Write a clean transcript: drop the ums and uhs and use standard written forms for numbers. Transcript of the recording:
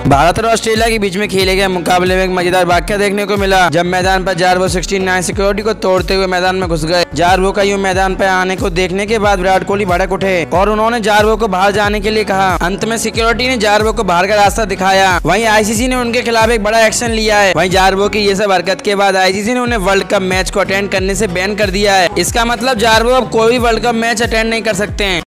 भारत और ऑस्ट्रेलिया के बीच में खेले गए मुकाबले में एक मजेदार वाकया देखने को मिला। जब मैदान पर जारवो 69 सिक्योरिटी को तोड़ते हुए मैदान में घुस गए। जारवो का यूं मैदान पर आने को देखने के बाद विराट कोहली भड़क उठे और उन्होंने जारवो को बाहर जाने के लिए कहा। अंत में सिक्योरिटी ने जारवो को बाहर का रास्ता दिखाया। वहीं आईसीसी ने उनके खिलाफ एक बड़ा एक्शन लिया है। वहीं जारवो की ये सब हरकत के बाद आईसीसी ने उन्हें वर्ल्ड कप मैच को अटेंड करने से बैन कर दिया है। इसका मतलब जारवो अब कोई भी वर्ल्ड कप मैच अटेंड नहीं कर सकते हैं।